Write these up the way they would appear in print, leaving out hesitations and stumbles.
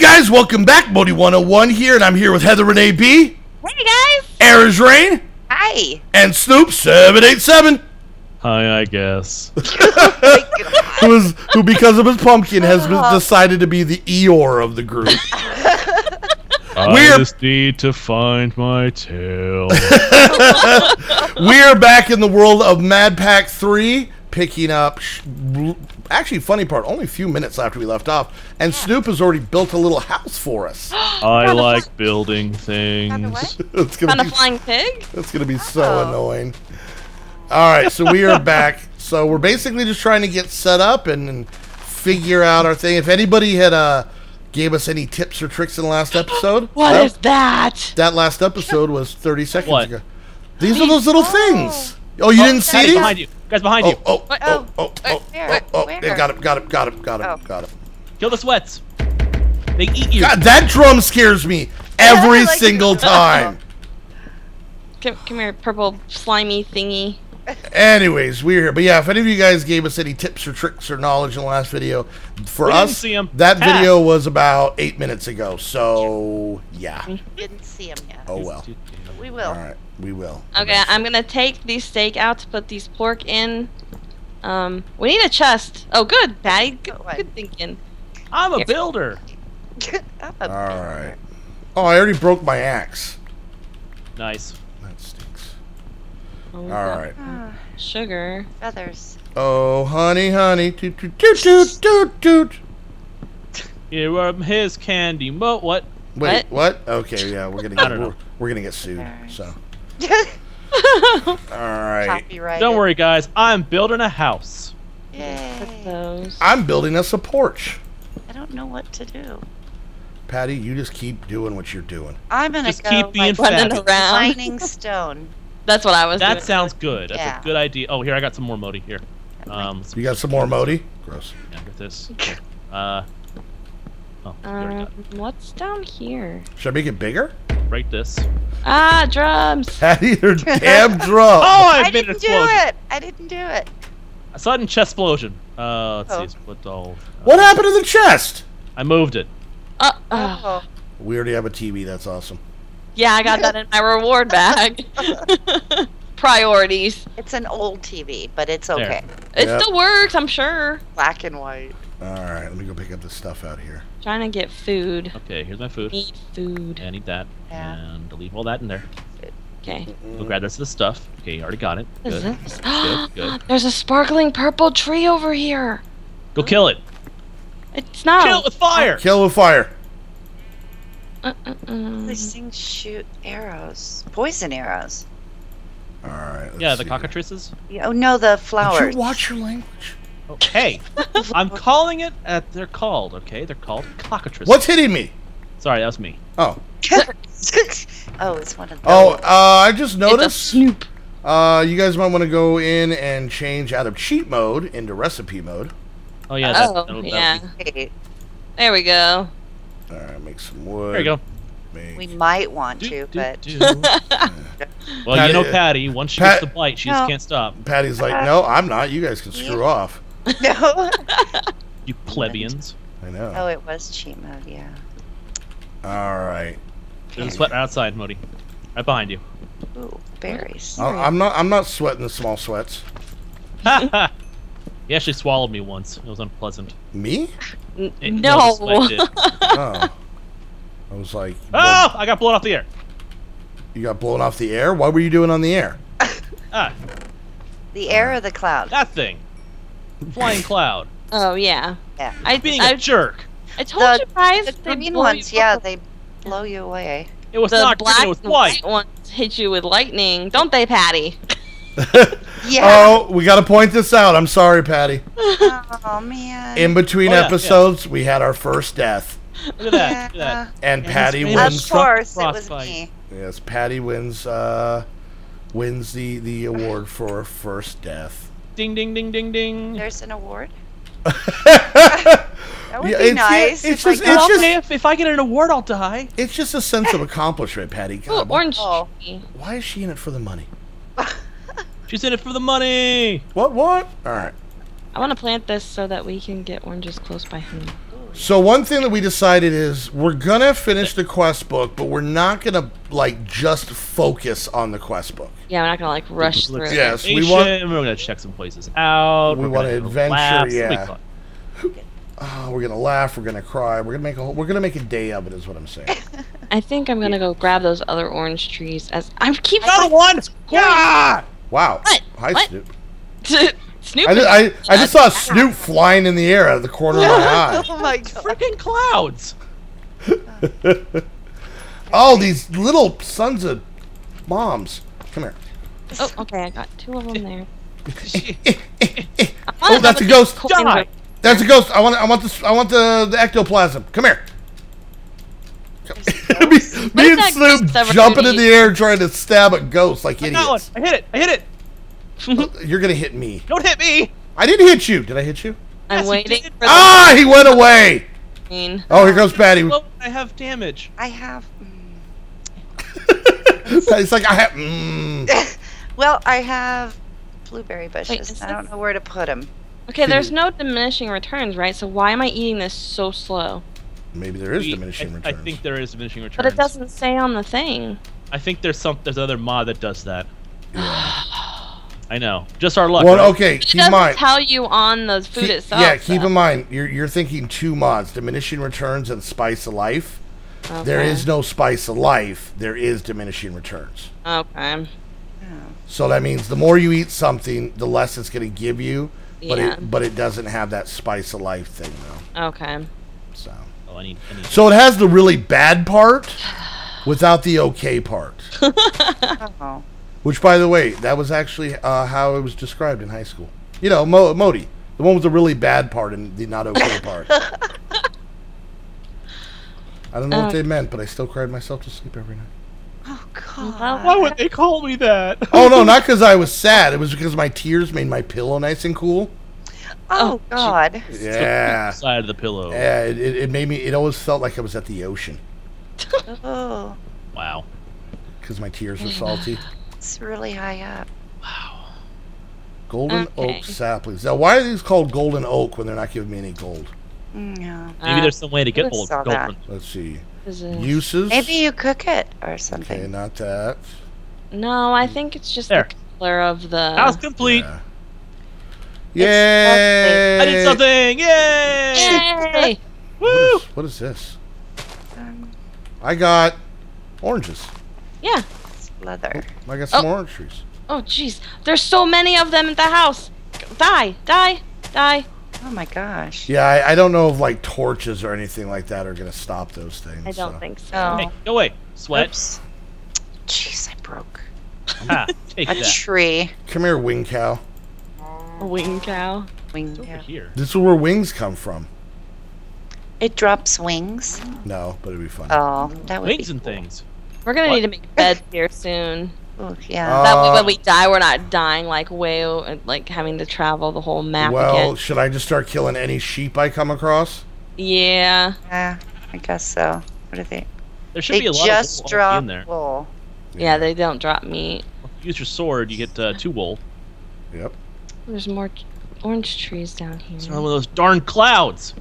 guys, welcome back. Modi101 here, and I'm here with Heather Renee B. Hey guys. Eriz Rain. Hi. And Snoop787. Hi, I guess. who because of his pumpkin has decided to be the Eeyore of the group. I just need to find my tail. We're back in the world of Mad Pack 3, picking up, actually funny part, only a few minutes after we left off, and Snoop has already built a little house for us. I like building things. It's Found a flying pig? That's going to be so annoying. Alright, so we are back. So we're basically just trying to get set up and figure out our thing. If anybody had gave us any tips or tricks in the last episode. What is that? That last episode was 30 seconds What? ago. These are those little things. Oh, you didn't see Guys these? behind you. Guys behind you. Got him. Got him. Kill the sweats. They eat you. God, that drum scares me every single time. Come here, purple slimy thingy. Anyways, we're here. But yeah, if any of you guys gave us any tips or tricks or knowledge in the last video, for We us, didn't see 'em. that video was about 8 minutes ago. So, yeah. Didn't see him yet. Oh, well. We will. All right, we will. Okay, I'm gonna take these steak out to put these pork in. We need a chest. Oh, good, Patty. Good thinking. I'm a builder. All right. Oh, I already broke my axe. Nice. That stinks. Oh, All right. Sugar. Feathers. Oh, honey, honey, toot, toot, toot, toot, toot, toot. Here are his candy. What? Wait, what? Okay, yeah, we're I gonna don't know. we're gonna get sued. So, all Copyright. right. Don't worry, guys. I'm building a house. Yay. Those. I'm building us a porch. I don't know what to do. Patty, you just keep doing what you're doing. I'm gonna Just go keep being like running fabulous. around. mining stone. That's what I was doing. That sounds good. That's Yeah. a good idea. Oh, here I got some more Modi here. You got some more Modi? Gross. Yeah, get this. Oh, you already got it. What's down here? Should I make it bigger? Right this. Ah, drums. Patty, they're damn drunk. Oh, I I've made an didn't do explosion. it. I didn't do it. A sudden chest explosion. Let's Oh. see. Split all. What happened to the chest? I moved it. Oh. We already have a TV. That's awesome. Yeah, I got that in my reward bag. Priorities. It's an old TV, but it's okay. It Yep. still works, I'm sure. Black and white. All right, let me go pick up this stuff out here. Trying to get food. Okay, here's my food. Need food. I need that. Yeah. And I'll leave all that in there. Okay. Go grab the rest of the stuff. Okay, you already got it. What is Good. this? Good. There's a sparkling purple tree over here. Go kill it. It's not. Kill it with fire. Kill with fire. These things shoot arrows. Poison arrows. All right. Yeah, let's the see. cockatrices. Yeah, oh no, the Did flowers. you watch your language? Oh, hey, I'm calling it. They're called. Okay, they're called cockatrices. What's hitting me? Sorry, that was me. Oh. Oh, it's one of those. Oh, I just It's a noticed. snoop. You guys might want to go in and change out of cheat mode into recipe mode. Oh yeah. Yeah. Wait, There we go. All right, make some wood. There you go. Make... we might want to, but Well, Patty- you know Patty. Once she Pat- gets the bite, she No. just can't stop. Patty's like, no, I'm not. You guys can screw off. no. You plebeians. I know. Oh, it was cheat mode, yeah. All right. There's a sweat outside, Modi. Right behind you. Ooh, berries. I'm not sweating the small sweats. He actually swallowed me once. It was unpleasant. Me? No. the sweat did. Oh. I was like, Oh! I got blown off the air. you got blown off the air? What were you doing on the air? Ah, The air or the cloud? that thing. Flying cloud. Oh yeah. Yeah. Being a jerk. I told you guys. The they green blow ones, you yeah, up. they blow you away. It was The not green, black it was and white. ones hit you with lightning, don't they, Patty? Yeah. Oh, we got to point this out. I'm sorry, Patty. Oh man. In between Oh, yeah, episodes, we had our first death. Look at that. Look at that. And And Patty his Of face wins. course, it was Frostbite. me. Yes, Patty wins the award for first death. Ding, ding, ding, ding, ding. There's an award. That would Yeah, be it's- nice. it's if I just- got- it's Well, just- okay, if I get an award, I'll die. It's just a sense of accomplishment, Patty. Ooh, God, orange Oh. tree. why is she in it for the money? She's in it for the money. What? All right. I want to plant this so that we can get oranges close by home. So one thing that we decided is we're gonna finish the quest book, but we're not gonna like just focus on the quest book. Yeah, we're not gonna like rush through. it. Yes, we Station, want. We're gonna check some places out. We we're want gonna to adventure, laugh, yeah. Oh, we're gonna laugh. We're gonna cry. We're gonna make a day of it. Is what I'm saying. I think I'm gonna go grab those other orange trees. As I keep Another one! Yeah! Wow. What? Hi, What? Snoop. Snoop. I just saw Snoop flying in the air out of the corner of my eye. Oh my god. Freaking clouds! Oh, these little sons of moms. Come here. Oh, okay, I got 2 of them there. Oh, that's a ghost. Die! That's a ghost. I want the ectoplasm. Come here. me and that Snoop ghost ever jumping gonna in the air trying to stab a ghost like I got one! idiots. I hit it! You're gonna hit me. Don't hit me! I didn't hit you. Did I hit you? I'm Yes, you waiting did. for Ah, he went away. the green. Oh, here goes Patty. Well, I have damage. I have. It's like I have. Well, I have blueberry Wait, bushes. is I don't this- know where to put them. Okay, there's no diminishing returns, right? So why am I eating this so slow? Maybe there is diminishing I returns. think there is diminishing returns. But it doesn't say on the thing. I think there's another mod that does that. I know. Just our luck. Well, right? okay. It Keep in doesn't mind. tell you on the food itself. Yeah, keep though. in mind. You're thinking 2 mods: diminishing returns and spice of life. There Okay. is no spice of life. There is diminishing returns. Okay. So that means the more you eat something, the less it's going to give you. But Yeah. it doesn't have that spice of life thing though. Okay. So Oh, I need. so it has the really bad part without the okay part. Oh. Which, by the way, that was actually how it was described in high school. You know, Modi, the one with the really bad part and the not okay part. I don't know what they meant, but I still cried myself to sleep every night. Oh god. Well, Why would they call me that? Oh no, not because I was sad. It was because my tears made my pillow nice and cool. Oh god. Yeah, Side of the pillow. yeah. It made me. It always felt like I was at the ocean Oh. Wow. because my tears were salty. It's really high up. Wow. Golden Okay. oak saplings. Now, why are these called golden oak when they're not giving me any gold? Yeah. Maybe there's some way to get I old saw gold. that. Let's see. Is it- Uses. Maybe you cook it or Okay, something. not that. No, I think it's just There. the color of the. House complete. Yeah. Yay! I did something! Yay! Yay! Woo! What is this? Um, I got oranges. Yeah. it's leather. I got some Oh. orange trees. Oh, jeez. There's so many of them at the house. Die! Die! Die! Oh my gosh. Yeah, I don't know if like torches or anything like that are gonna stop those things. I don't so. think so. Oh. Hey, go away. Sweat. Oops. Jeez, I broke Ha, take a that. tree. Come here, wing cow. A wing cow. Wing. It's over Yeah. here. This is where wings come from. It drops wings. No, but it'd be fun. Oh, that would Wings be. and things. We're gonna What? need to make beds here soon. Ooh, yeah. That way, when we die, we're not dying like like having to travel the whole map Well, again. should I just start killing any sheep I come across? Yeah. Yeah, I guess so. What are they? There should They be a lot just of wool drop in there. wool. Yeah, they don't drop meat. Use your sword, you get 2 wool. Yep. There's more orange trees down here. It's one of those darn clouds.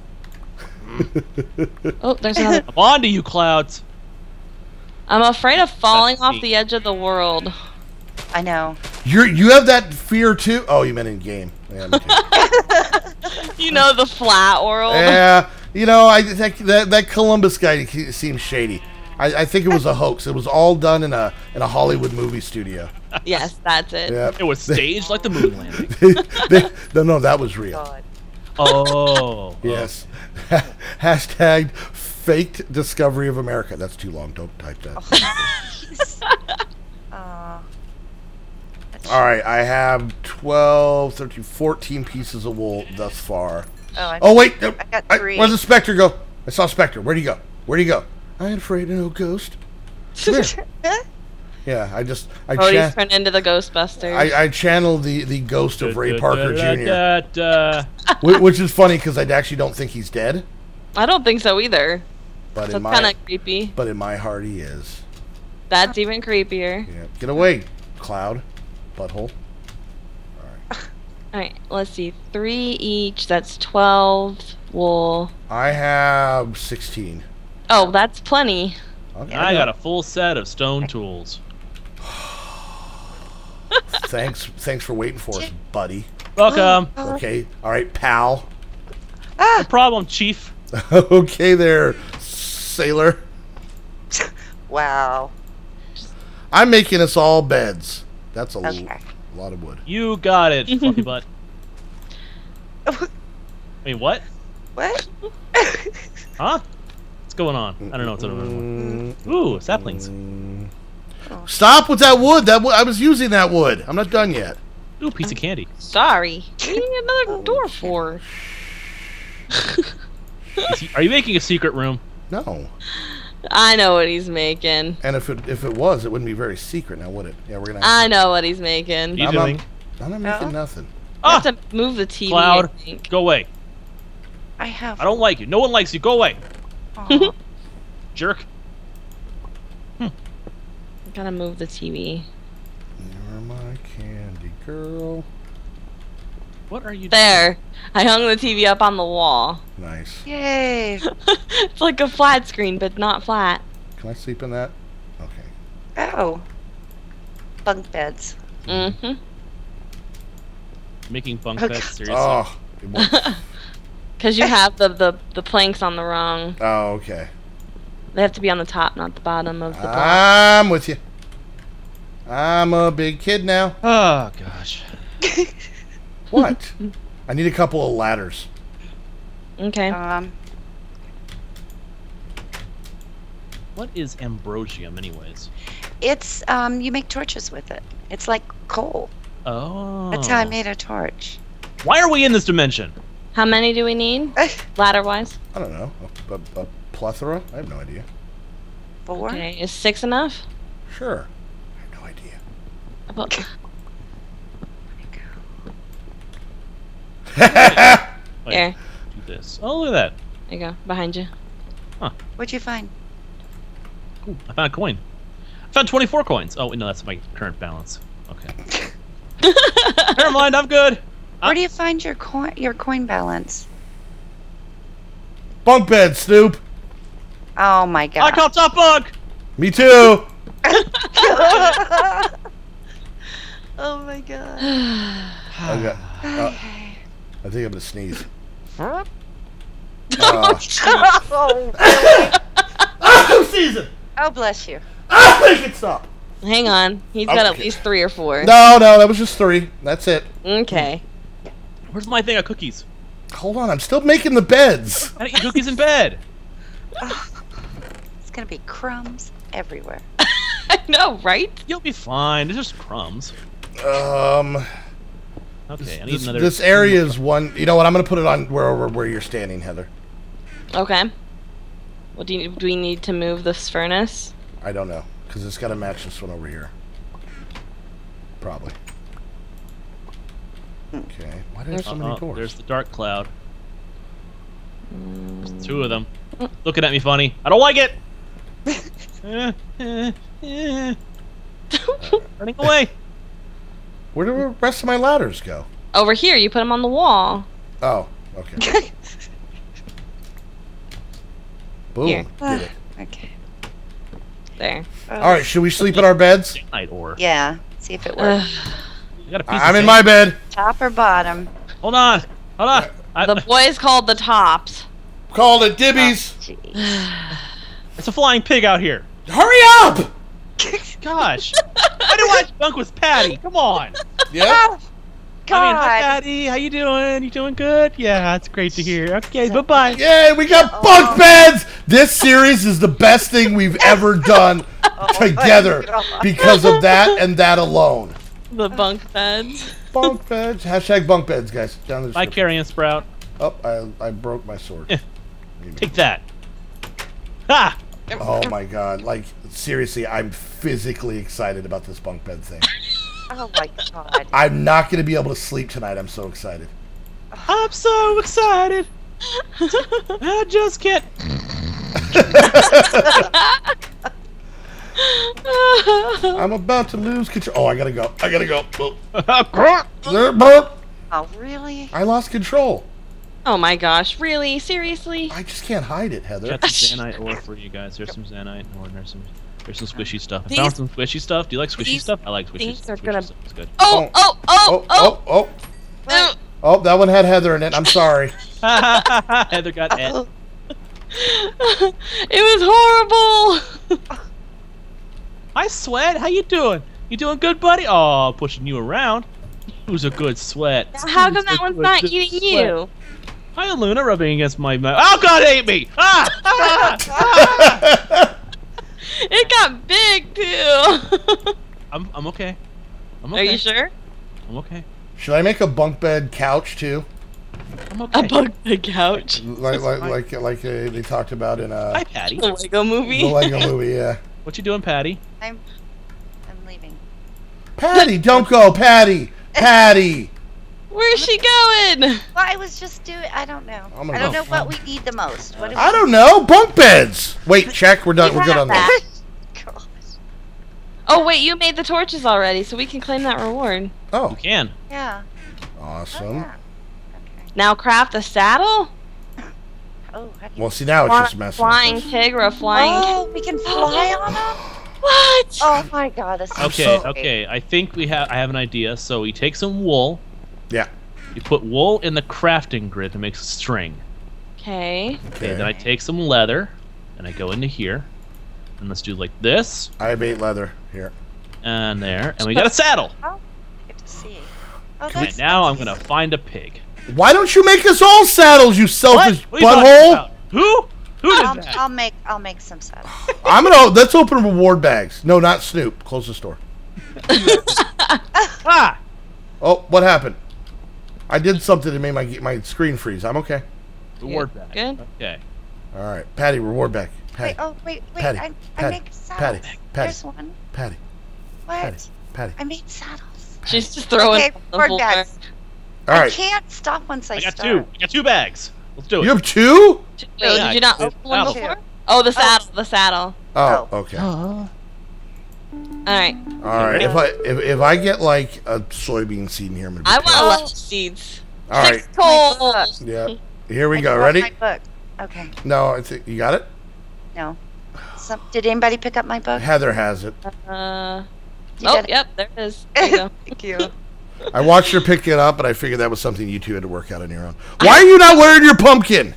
Oh, there's another. I'm on to you, clouds. I'm afraid of falling That's off neat. the edge of the world. I know. You have that fear too? Oh, you meant in game. Yeah, me too. You know, the flat world. Yeah, you know, I think that Columbus guy seems shady. I think it was a hoax. It was all done in a Hollywood movie studio. Yes, that's it. Yeah. It was staged like the moon landing. No, that was real. God. Oh. Yes. Hashtag faked discovery of America. That's too long. Don't type that. All right, I have 12, 13, 14 pieces of wool thus far. Oh, wait. No, I got 3. where'd the Spectre go? I saw Spectre. Where'd he go? Where'd he go? I ain't afraid of no ghost. Come here. Yeah, I Cody's turned into the Ghostbusters. I channeled the ghost of Ray Parker Jr., Jr. which is funny because I actually don't think he's dead, I don't think so either. but So in it's kind my of creepy. but in my heart he is. That's even creepier. Yeah, get away, Cloud, butthole. Alright, let's see. 3 each. That's 12 wool. I have 16. Oh, that's plenty. Okay. I got a full set of stone tools. Thanks for waiting for us, buddy. Welcome. Okay. All right, pal. No problem, Chief. Okay there, sailor. Wow. I'm making us all beds. That's a Okay. lot of wood. You got it, fluffy butt. Wait, what? What? Huh? What's going on? I don't know what's going on. Ooh, saplings. Stop with that wood. I was using that wood. I'm not done yet. Ooh, piece of candy. Sorry. What do you need another door for? Are you making a secret room? No. I know what he's making. And if it was, it wouldn't be very secret now, would it? Yeah, we're gonna. I know what he's making. You I'm doing? not making nothing. I Ah, have to move the TV. Cloud, I think. go away. I have. I don't like you. No one likes you. Go away, Aw. jerk. Gotta move the TV. You're my candy girl. What are you doing? There. I hung the TV up on the wall. Nice. Yay. It's like a flat screen, but not flat. Can I sleep in that? Okay. Oh. Bunk beds. Mm-hmm. Making bunk Okay. beds? Seriously? Oh. It won't- Because you have the planks on the wrong. oh, okay. They have to be on the top, not the bottom of the block. I'm with you. I'm a big kid now. Oh, gosh. What? I need a couple of ladders. Okay. What is ambrosium, anyways? It's you make torches with it. It's like coal. Oh. That's how I made a torch. Why are we in this dimension? How many do we need? Ladder-wise? I don't know. A plethora? I have no idea. 4. Okay. Is 6 enough? Sure. I have no idea. About... Wait, Here. do this. Oh, look at that. There you go. Behind you. What'd you find? Ooh, I found a coin. I found 24 coins. Oh, wait, no, that's my current balance. Okay. Never mind, I'm good. Where do you find your coin balance? Bunk bed, Snoop. Oh my I god. caught top bug! Me too. Oh my god. Okay. Okay. I think I'm gonna sneeze. Oh, I'm sneezing. oh, bless you. Make it stop. Hang on. He's got at Okay. least 3 or 4. No, that was just 3. That's it. Okay. Where's my thing of cookies? Hold on, I'm still making the beds. I didn't eat cookies in bed. It's gonna be crumbs everywhere. I know, right? You'll be fine. It's just crumbs. Okay, I need another. This area is one. You know what? I'm gonna put it on where you're standing, Heather. Okay. What do we need to move this furnace? I don't know because it's got to match this one over here. Probably. Okay. Why do I have so many doors? There's the dark cloud. There's 2 of them. Looking at me funny. I don't like it. Running away. Where do the rest of my ladders go? Over here. You put them on the wall. Oh, okay. Boom. Here. Did it. Okay. There. All right. Should we sleep in our beds? Night ore. Yeah. See if it works. I got a piece I'm of in my bed. Top or bottom? Hold on. Hold on. The boys called the tops. Called it dibbies. Jeez. It's a flying pig out here. Hurry up! Gosh. I didn't want to bunk with Patty. Come on. Yeah. Oh, God. I mean, hi, Patty. How you doing? You doing good? Yeah, it's great to hear. Okay, bye-bye. Yay! We got bunk beds. This series is the best thing we've ever done together because of that and that alone. The bunk beds. Bunk beds. Hashtag bunk beds, guys. Down the Bye, description. Carrion Sprout. Oh, I broke my sword. Take that. Ha! Oh my god. Like, seriously, I'm physically excited about this bunk bed thing. Oh my god. I'm not going to be able to sleep tonight. I'm so excited. I'm so excited. I just can't. I'm about to lose control. Oh, I gotta go. I gotta go. Oh, really? I lost control. Oh my gosh, really? Seriously? I just can't hide it, Heather. Got some Zanite ore for you guys. There's some Zanite ore. There's some squishy stuff. I These- found some squishy stuff. Do you like squishy these stuff? I like squishy, things are squishy gonna- stuff. It's good. Oh, oh, oh, oh, oh. Oh, that one had Heather in it. I'm sorry. Heather got it. Oh, It was horrible. Hi, Sweat. How you doing? You doing good, buddy? Oh, pushing you around. Who's a good Sweat? How Who's come that a one's good not eating Sweat? you? Hi, Luna, rubbing against my mouth. Oh, God, ate me! Ah! It got big too. I'm okay. I'm Are okay. you sure? I'm okay. Should I make a bunk bed couch too? I'm okay. A bug the couch. Like they talked about in Hi, Patty. The Lego movie. the Lego movie. Yeah. What you doing, Patty? I'm leaving. Patty, don't go, Patty. Patty. Where's she going? Well, I was just doing. I don't know. I'm gonna I don't go know what we need the most. What do I don't know. Bunk beds. Wait, check. We're done. We We're good have on that. God. Oh wait, you made the torches already, so we can claim that reward. You Oh, can. Yeah. Oh, awesome. yeah. Okay. Now craft a saddle. Oh, how do you... Well, see now it's just messing. Flying With us. pig or a flying. Oh, we can fly on them. What? Oh my God, this is Okay, so okay. I think I have an idea. So we take some wool. Yeah. You put wool in the crafting grid to make a string. Okay. Okay. Then I take some leather, and I go into here, and let's do like this, I have 8 leather here. and there, and we got a saddle. Good to see. Oh, And that's now I'm gonna find a pig. Why don't you make us all saddles, you selfish What are you talking butthole? about? Who? Who did that? I'll make some saddles. Let's open reward bags. No, not Snoop. Close the store. Ah! Oh, what happened? I did something to make my screen freeze. I'm okay. Reward bag. Good. Okay. All right, Patty, reward bag. Patty, Wait. Patty, I Patty, make Patty, saddles. Patty, There's one. Patty, What? Patty, Patty. I made saddles. She's just throwing Okay, the board whole bags. All I right, can't stop once I I got start. 2. I got 2 bags. Let's do it. you have 2? Wait, Yeah, did you not I- open one saddle. before? Oh, the saddle. The saddle. Oh, Oh. okay. All right. All right. If I get like a soybean seed in here, I'm gonna be I pissed. want a lot of seeds. All 6 right. coals. Yeah. Here we I go. dropped Ready? My book. Okay. No, you got it. No. Did anybody pick up my book? Heather has it. You Oh, got it? yep, there it is. There you go. Thank you. I watched her pick it up, but I figured that was something you two had to work out on your own. Why are you not wearing your pumpkin?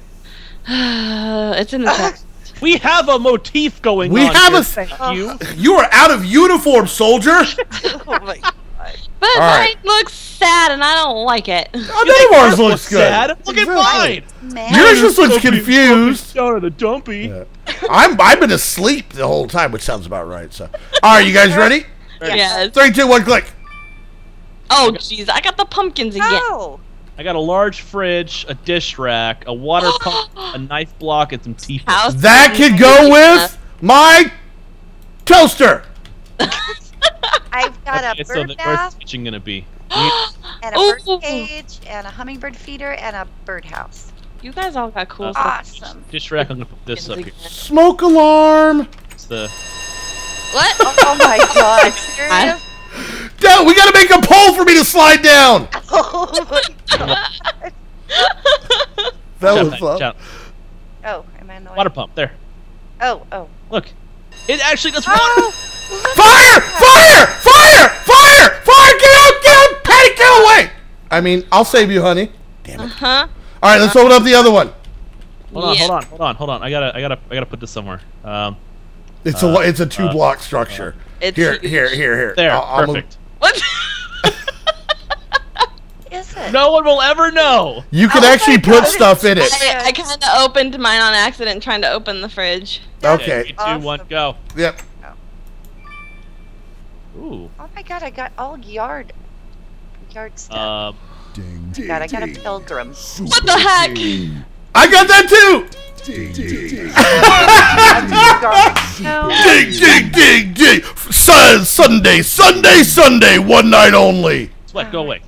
It's in the text. We have a motif going We on. have here. a- Thank you. You are out of uniform, soldier. Oh my God. But All mine right. looks sad, and I don't like it. Oh, none of ours Look looks good. sad. Look at Exactly. mine. Man. Yours just looks confused. Down in the dumpy. Yeah. I've been asleep the whole time, which sounds about right. So, all right, you guys ready? Yes. 3, 2, 1, click. Oh, jeez, I got the pumpkins again. No. I got a large fridge, a dish rack, a water pump, a knife block, and some teeth. House That could go with my toaster. I've got Okay, a so bird where's the bath kitchen gonna be? and a Ooh. bird cage and a hummingbird feeder and a birdhouse. You guys all got cool stuff. Awesome. Dish rack. I'm gonna put this up here. Smoke alarm. It's the What? Oh my God. Serious? Down. We gotta make a pole for me to slide down. Oh my God. That Jump was back, fun. jump. Oh, am I in the way? Water pump. There. Oh. Look. It actually does water. Oh. Fire! Fire! Fire! Fire! Fire! Get out! Get out! Patty, get away! I mean, I'll save you, honey. Damn it. Huh? All right, let's open up the other one. Hold Yeah. on. I gotta put this somewhere. It's a 2-block structure. It's Here. There. I'll move- Perfect. What? Is it? No one will ever know. You can Oh actually my put God. stuff in it. I kind of opened mine on accident trying to open the fridge. Okay. 3, 2, 1, go. Yep. Ooh. Oh my God, I got all yard stuff. God, I got a pilgrim. What the heck? I got that too. No. Ding, ding. Sunday, one night only. Sweat, go away.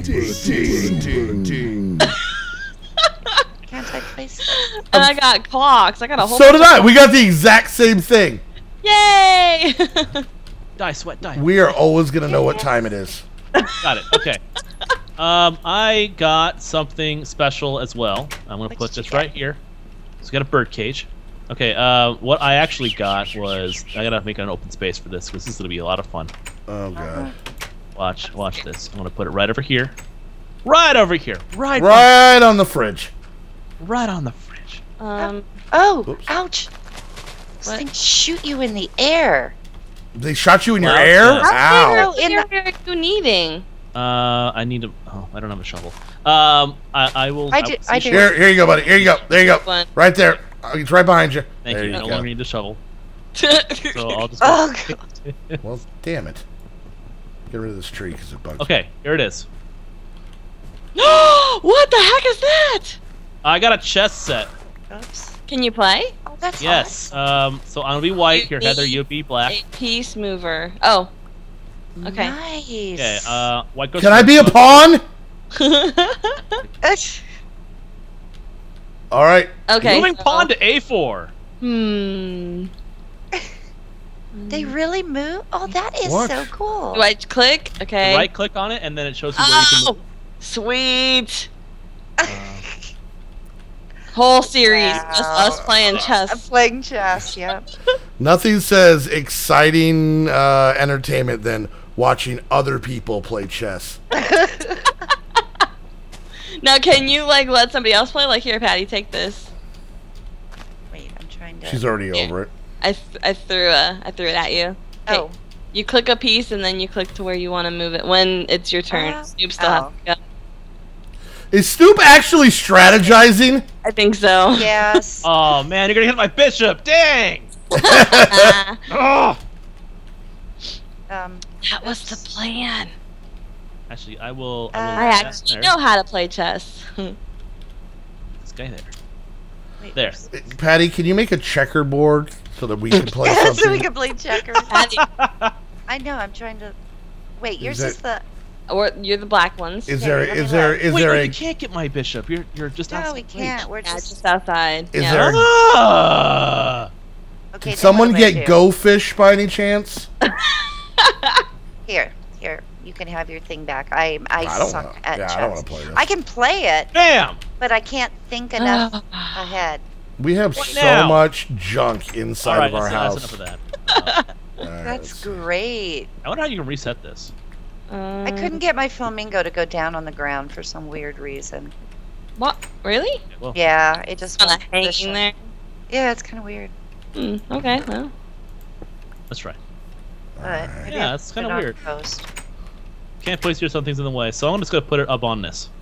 Can't I place? And I got clocks. I got a whole. So bunch did I. We got the exact same thing. Yay! Die, Sweat, die. We are always gonna know what time it is. Got it. Okay. I got something special as well. I'm gonna What put did you this get? right here. So we got a bird cage. Okay, what I actually got was I gotta make an open space for this because this is gonna be a lot of fun. Oh god. Watch this. I'm gonna put it right over here. Right over here. Right On the fridge. right on the fridge. Oh, Oops. ouch. Those What? things shoot you in the air. They shot you in your Well, air? yeah. Ow. How in What the- are you needing? I need to. Oh, I don't have a shovel. I will. I do- I do. Here you go, buddy. Here you go. There you go. One. Right there. It's right behind you. Thank there you. I no go. longer need the shovel. So I'll just. Oh, God. Well, damn it. Get rid of this tree because it bugs me. Okay, here it is. What the heck is that? I got a chest set. Oops. Can you play? Oh, that's Yes. awesome. So I'm gonna be white. You Here, Heather, need you be black. A peace mover. Oh. Okay. Nice. Okay. White goes. Can I first. be a pawn? Ugh. All right. Okay. Moving so- pawn to A4. They really move? Oh, that is What? so cool. Do I click? Okay. Right click on it, and then it shows you where you can Oh, move. sweet. Uh, Whole series, Wow. just us playing I'm chess. playing chess, yep. Nothing says exciting entertainment than watching other people play chess. Now, can you like let somebody else play? Like, here, Patty, take this. Wait, I'm trying to... She's already over it. I threw it at you. Okay. Oh. You click a piece and then you click to where you want to move it when it's your turn. Oh. Snoop still has to go. Is Snoop actually strategizing? I think so. Yes. oh man, you're gonna hit my bishop! Dang! That Oh! was the plan. Actually, I will. I actually know how to play chess. This guy there. Wait, There. Patty, can you make a checkerboard so that we can play Yeah, so something? we can play checkers. Patty, I know, I'm trying to... Wait, yours that- is the... or you're the black ones. Is Okay, there let me is there look. is Wait, there wait, a you can't get my bishop. You're just No, outside we reach. can't. We're Yeah, just... just outside. Is yeah. there- Ah! Okay, Did then someone what do I get do? Go Fish by any chance? Here, you can have your thing back. I don't suck wanna- at yeah, chess. I don't want to play this. I can play it, Bam! but I can't think enough ahead. We have What so now? much junk inside All right, of our that's house. enough of that. All right, That's let's- great. I wonder how you can reset this. I couldn't get my flamingo to go down on the ground for some weird reason. What? Really? Okay, well, Yeah, it just Kind won't of hanging position. there. Yeah, it's kind of weird. Okay. Well. let's try. But maybe Yeah, I'll it's put kinda it on weird. Post. Can't place here, something's in the way. So I'm just gonna put it up on this.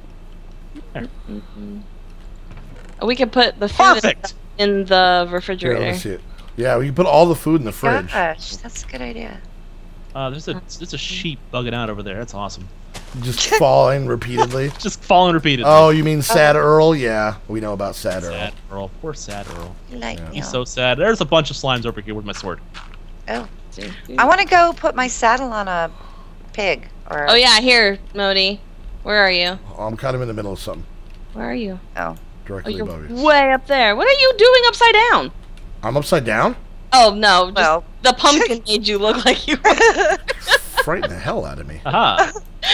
We could put the food Perfect! in the Here, refrigerator. let me see it. Yeah, we can put all the food in the fridge. Gosh, that's a good idea. There's a sheep bugging out over there. That's awesome. Just falling repeatedly. Just falling repeatedly. Oh, you mean Sad Earl? Yeah, we know about Sad Earl. Sad Earl. Poor sad Earl. You like me? He's so sad. There's a bunch of slimes over here with my sword. Oh, I want to go put my saddle on a pig. Or Oh yeah, here, Modi. Where are you? Oh, I'm kind of in the middle of something. Where are you? Oh, Directly you're above you. way up there. What are you doing upside down? I'm upside down? Oh no, just Well. the pumpkin made you look like you were. Frighten the hell out of me. Aha!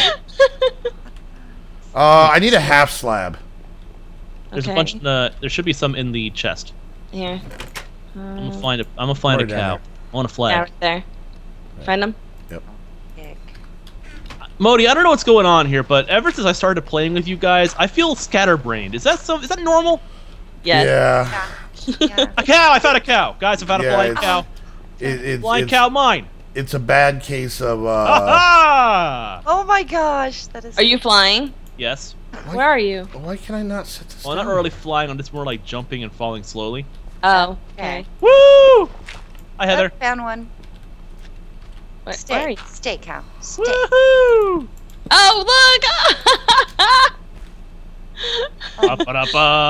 I need a half slab. There's Okay. a bunch. There should be some in the chest. Here. I'm gonna find a. I'm gonna find a Right down cow. there. I want a Yeah, flag. right there. Find them. Pig. Modi, I don't know what's going on here, but ever since I started playing with you guys, I feel scatterbrained. Is that normal? Yes. Yeah. Yeah. A cow! I found a cow, guys. I found Yeah, a blind it's- cow. It's, Blind cow, mine. It's a bad case of. Aha! Oh my gosh, that is. Are you flying? Yes. Where are you? Why can I not set this Well, I'm down? not really flying. I'm just more like jumping and falling slowly. Oh, Okay. okay. Woo! Hi, Heather. Oh, found one. Where are you? Steak cow. Steak. Woohoo! Oh, look! Oh.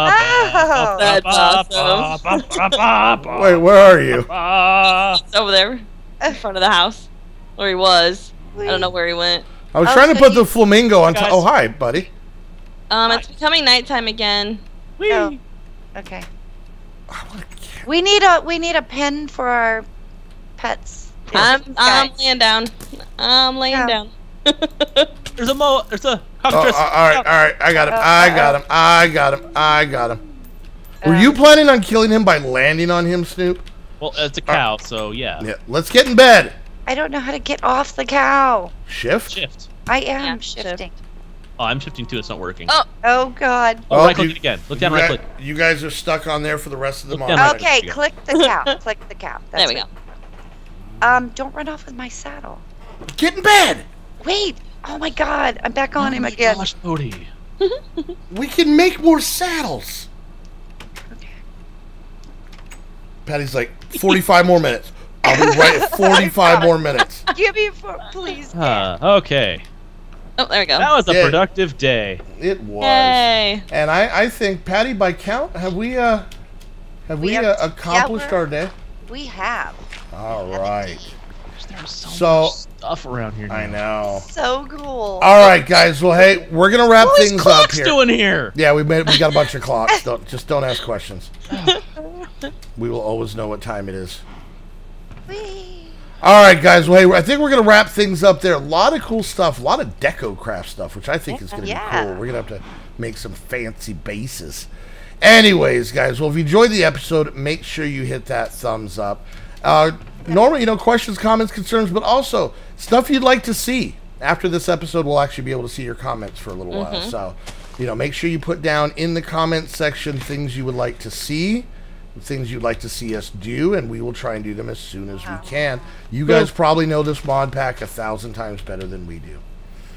Wait, where are you? It's over there in front of the house. Where he was. I don't know where he went. I was Oh, trying to so put you- the flamingo on top. Guys. Oh, hi, buddy. It's becoming nighttime again. Whee! Oh. Okay. I want a cat. We need a pen for our pets. I'm Guys. laying down. I'm laying Yeah. down. There's a cockatrice. All right. I got him. Were you planning on killing him by landing on him, Snoop? Well, it's a cow, so yeah. Yeah. Let's get in bed. I don't know how to get off the cow. Shift. I am shifting. Oh, I'm shifting too. It's not working. Oh God. Oh, right click it again. Look down, right click. You guys are stuck on there for the rest of the month. Okay, click the cow. Click the cow. There we go. Don't run off with my saddle. Get in bed. Wait. Oh my God. I'm back on him again. Gosh, Bodhi. We can make more saddles. Okay. Patty's like 45 more minutes. I'll be right at 45 more minutes. Give me please. Okay. Oh, there we go. That was a productive day. It was. Yay. And I think, Patty, by count, have we accomplished our day? We have. All right. There's so much stuff around here now. I know. So cool. All right, guys. Well, hey, we're gonna wrap What is things clocks up here. doing here? Yeah, we got a bunch of clocks. Don't ask questions. We will always know what time it is. Whee. All right, guys. Well, hey, I think we're gonna wrap things up there. A lot of cool stuff, a lot of deco craft stuff, which I think is gonna be cool. We're gonna have to make some fancy bases. Anyways, guys. Well, if you enjoyed the episode, make sure you hit that thumbs up. Normally, questions, comments, concerns, but also stuff you'd like to see. After this episode, we'll actually be able to see your comments for a little while. So, make sure you put down in the comments section things you would like to see, things you'd like to see us do, and we will try and do them as soon as we can. You guys probably know this mod pack 1,000 times better than we do.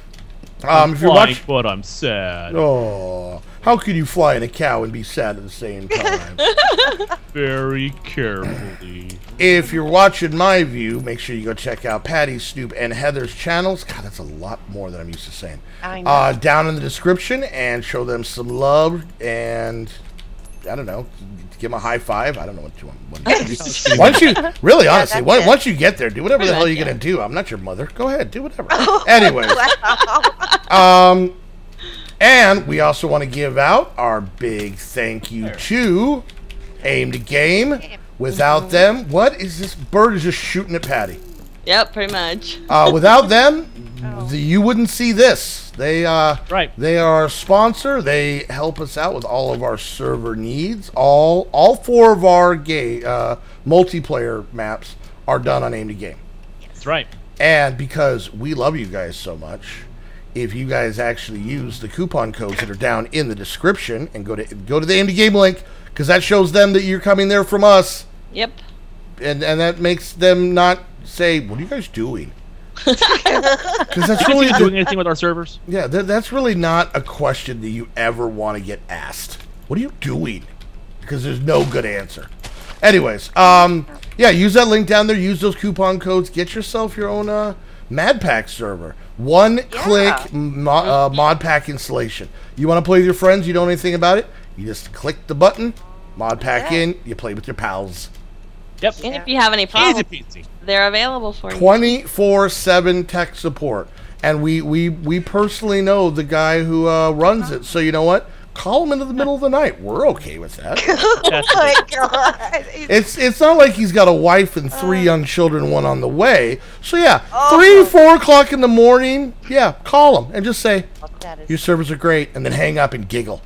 If you're watching, but I'm sad. Oh, how could you fly in a cow and be sad at the same time? Very carefully. If you're watching my view, make sure you go check out Patty, Snoop, and Heather's channels. God, that's a lot more than I'm used to saying. I know. Down in the description, and show them some love, and I don't know, give them a high five. I don't know what you want. Once you, really, honestly, once you get there, do whatever the hell you're gonna do. I'm not your mother. Go ahead, do whatever. Anyways, and we also want to give out our big thank you to Aimed Game. Without them, what is this? Bird is just shooting at Patty. Yep, pretty much. Without them, you wouldn't see this. They They are a sponsor. They help us out with all of our server needs. All 4 of our multiplayer maps are done on Aimed Game. That's right. And because we love you guys so much, if you guys actually use the coupon codes that are down in the description and go to the Aimed Game link, because that shows them that you're coming there from us. Yep. And that makes them not say, "What are you guys doing?" Because that's really doing anything with our servers. Yeah, that's really not a question that you ever want to get asked. What are you doing? Because there's no good answer. Anyways, yeah, use that link down there. Use those coupon codes. Get yourself your own Mad Pack server. One-click mod pack installation. You want to play with your friends? You don't know anything about it? You just click the button, mod pack in. You play with your pals. Yep. And if you have any problems, Easy peasy. they're available for you. 24/7 tech support, and we personally know the guy who runs it. So you know what? Call him into the middle of the night. We're okay with that. Oh my God! It's not like he's got a wife and 3 young children, one on the way. So yeah, 3-4 o'clock in the morning. Yeah, call him and just say your servers are great, and then hang up and giggle.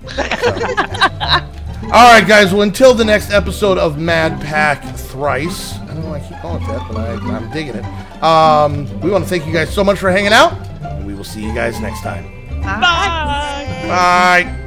All right, guys. Well, until the next episode of Mad Pack Thrice. I don't know why I keep calling it that, but I'm digging it. We want to thank you guys so much for hanging out, and we will see you guys next time. Bye. Bye.